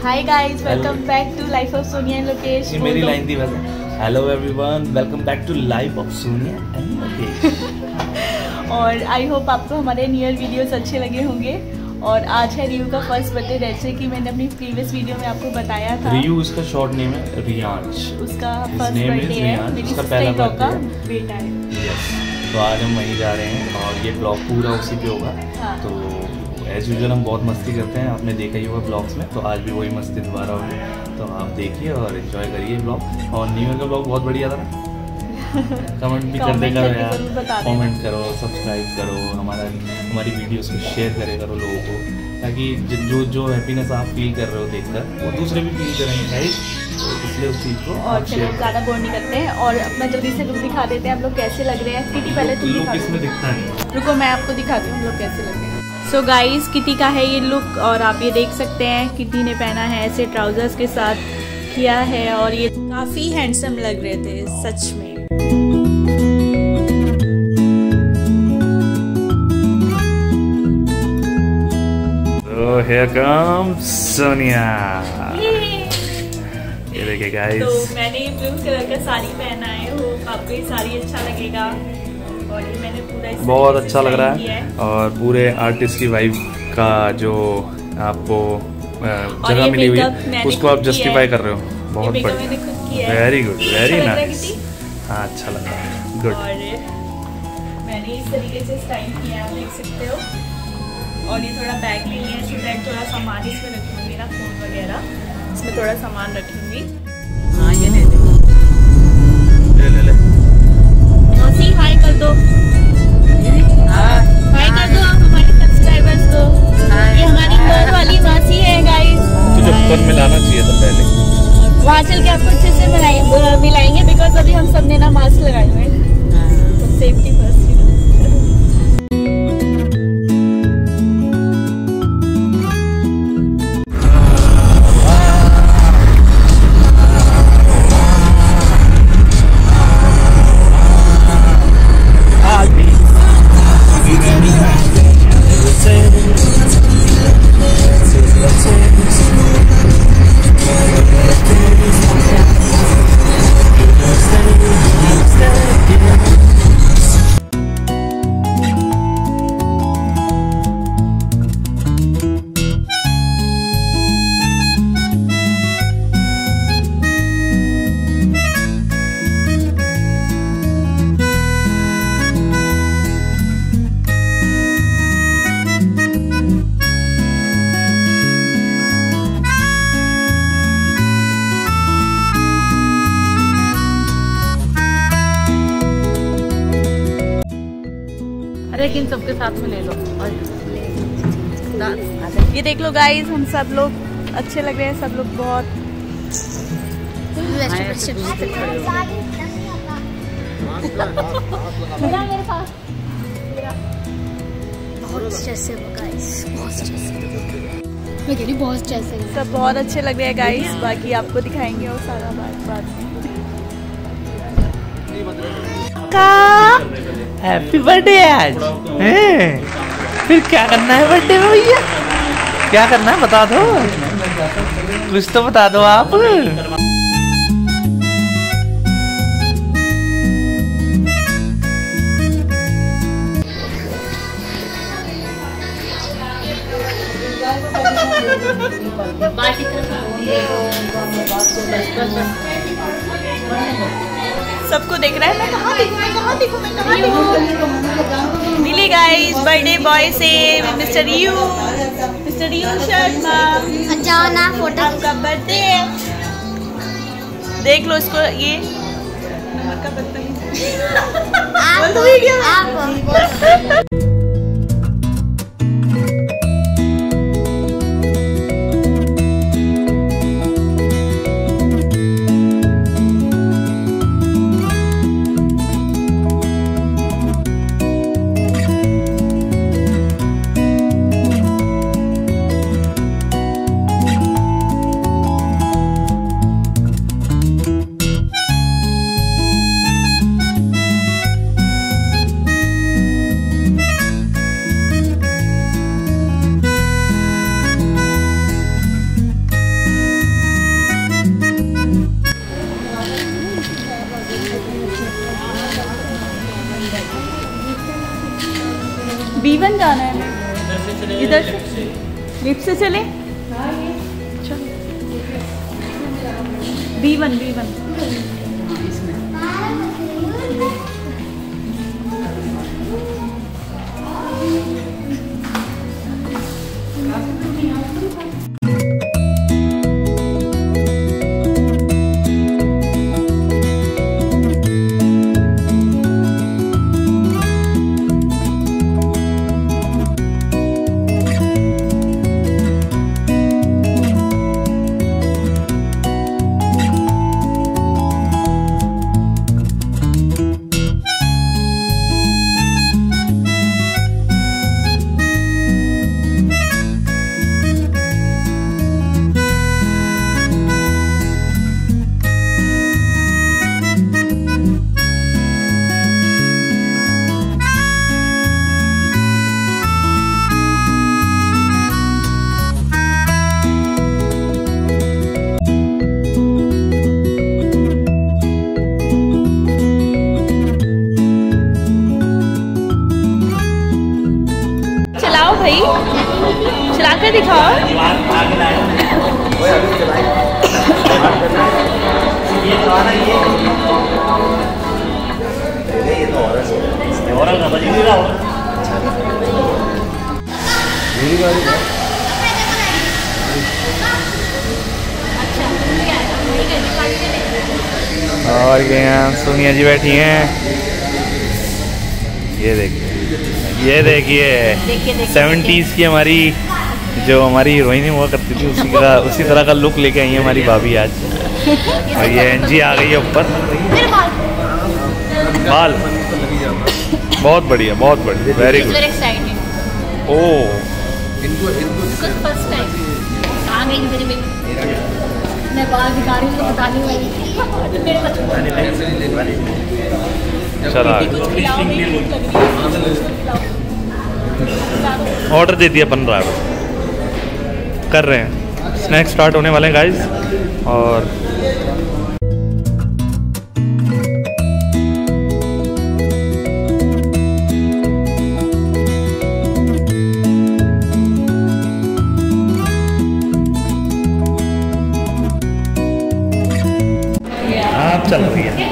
Hi guys, welcome back to life of Sonia and Lokesh. ये मेरी line थी वैसे। Hello everyone, welcome back to life of Sonia and Lokesh. और I hope आपको हमारे न्यू ईयर वीडियोस अच्छे लगे होंगे। और आज है रियू का फर्स्ट बर्थडे, जैसे कि मैंने अपनी प्रीवियस वीडियो में आपको बताया था। रियू उसका शॉर्ट नेम है, रियांश। उसका फर्स्ट बर्थडे है, मेरी सिस्टर का बेटा है। तो आज हम वहीं जा रहे हैं और ये ब्लॉग पूरा उसी पे होगा। हाँ। तो एज यूजुअल हम बहुत मस्ती करते हैं, आपने देखा ही होगा ब्लॉग्स में, तो आज भी वही मस्ती दोबारा होगी। तो आप देखिए और एंजॉय करिए ब्लॉग। और न्यू ईयर का ब्लॉग बहुत बढ़िया था ना। कमेंट भी कर देगा यार, कमेंट करो, सब्सक्राइब करो, हमारी वीडियोस को शेयर करे करो लोगों को, ताकि जो हैप्पीनेस आप फील कर रहे हो देखकर वो दूसरे भी फील करेंगे गाइस। तो इसलिए उस चीज़ को और चलो ज़्यादा बोर नहीं करते हैं और अपना जल्दी से लुक दिखा देते हैं हम लोग कैसे लग रहे हैं। किटी पहले तुम लुक इसमें दिखता है, रुको मैं आपको दिखाती हूँ हम लोग कैसे लग रहे हैं। सो गाइस, किटी का है ये लुक और आप ये देख सकते हैं किटी ने पहना है ऐसे ट्राउजर्स के साथ किया है और ये काफ़ी हैंडसम लग रहे थे सच में। So here comes Sonia. ये देखिए गाइस, तो मैंने ब्लू कलर का साड़ी पहना है, वो आपको ये साड़ी अच्छा लगेगा और ये मैंने पूरा बहुत अच्छा लग रहा है। और पूरे आर्टिस्ट की वाइफ का जो आपको जगह मिली हुई है उसको आप जस्टिफाई कर रहे हो। बहुत बढ़िया, वेरी गुड, वेरी नाइस। हाँ अच्छा लग रहा है, गुड। और मैंने इस तरीके से स्टाइल किया है, आप देख सकते हो। और ये थोड़ा बैग ले लिया है, बैग थोड़ा सामान इसमें रखूँगी, मेरा फ़ोन वगैरह इसमें थोड़ा सामान रखूँगी। हाँ ये ले ले मौसी, हाय कर दो, हाय कर दो हमारे सब्सक्राइबर्स को। ये हमारी घर वाली मासी है गाइस। तुझे ऊपर मिलाना चाहिए था पहले, वहाँ चल के आपको अच्छे से मिलाएंगे बिकॉज अभी हम सब ने ना मास्क लगाए हुए हैं, तो सेफ्टी फर्स्ट। लेकिन सबके साथ में ले लो। और ये देख लो गाइस, हम सब लोग अच्छे लग रहे हैं, सब लोग बहुत सब बहुत अच्छे लग रहे हैं गाइस। बाकी आपको दिखाएंगे और सारा बाद में। हैप्पी बर्थडे आज हैं? फिर क्या करना है बर्थडे में भैया? क्या करना है बता दो, कुछ तो बता दो आप। सबको देख रहा है, मैं कहाँ दिखूं। मिली गाइस बर्थडे बॉय से मिस्टर यू शर्मा। जाओ ना फोटो, आपका बर्थडे है, देख लो इसको। ये नंबर का बर्थडे। B1 जाना है हमें। इधर से लिफ्ट से चले। चलो B1 चलाओ भाई, चला कर दिखाओ। और यहाँ सोनिया जी बैठी हैं। ये देखिए 70s की हमारी जो हमारी हीरोइन हुआ करती थी उसी तरह का लुक लेके आई है हमारी भाभी आज। और ये एनजी आ गई है ऊपर। बाल बहुत बढ़िया, वेरी गुड। ओह मैं बाल दिखा रही हूँ तो बताने वाली थी। चला ऑर्डर दे दिया, बन रहा है, कर रहे हैं। स्नैक्स स्टार्ट होने वाले हैं गाइस। और आप चल रही है।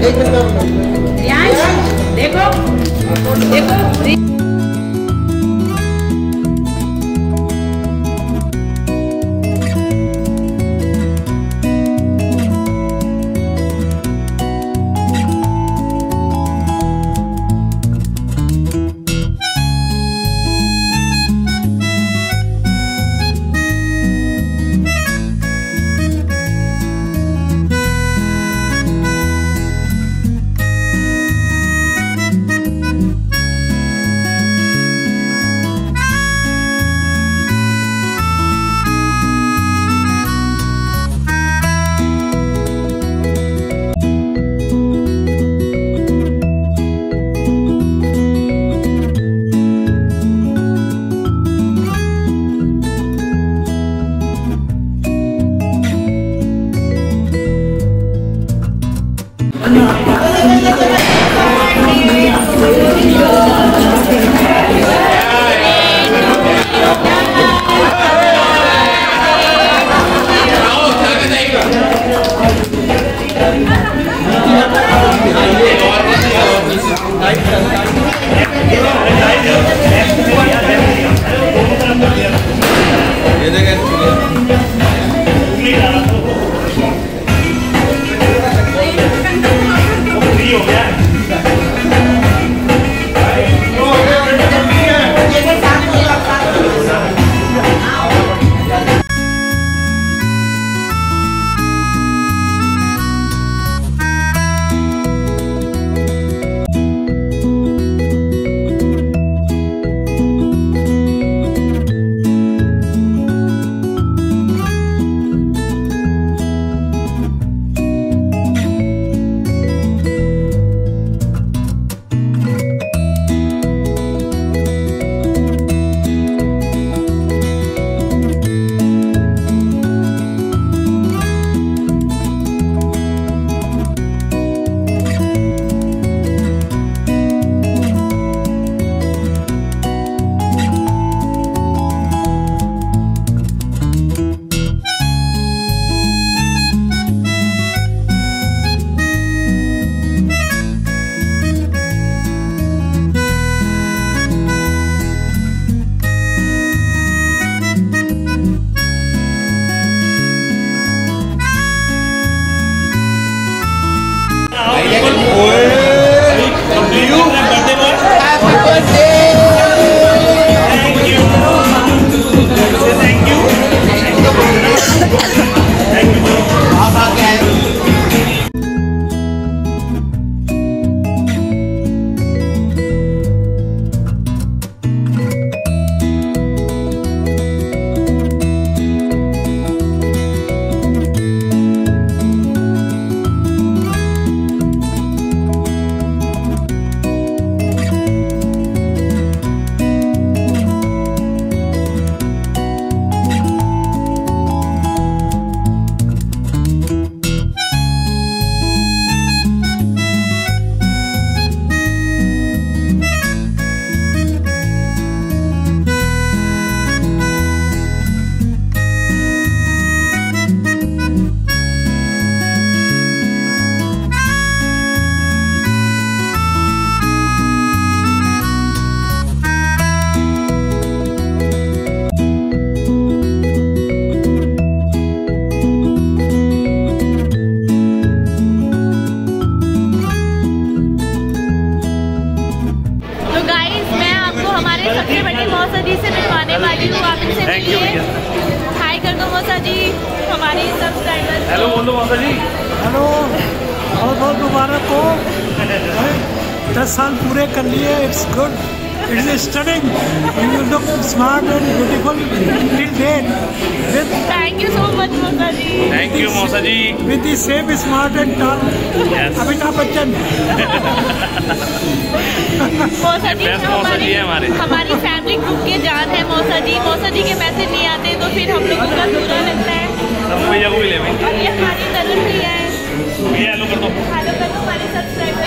देखो देखो। हमारी सब्सक्राइबर। हेलो बोल दो मौसा जी। हेलो, बहुत बहुत मुबारक हो। 10 साल पूरे कर लिए। It's good, it's stunning, you look smart and beautiful till date. Thank you so much मौसा जी। थैंक यू मौसा जी। With the same smart and tall Amitabh Bachchan. मौसा जी हमारी फैमिली ग्रुप के जान है मौसा जी। मौसा जी के मैसेज नहीं आते तो फिर हम लोगों का बुरा लगता है। भैया को भी ले और ये हमारी तरुण भैया है। हेलो कर दो हमारे सब्सक्राइबर।